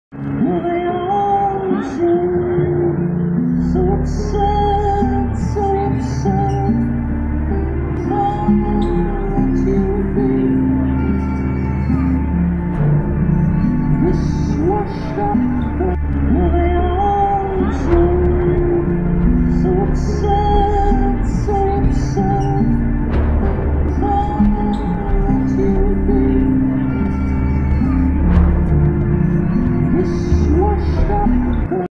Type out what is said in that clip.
Well, they all seem so upset, so upset. Can't you be this washed up? Well, they all seem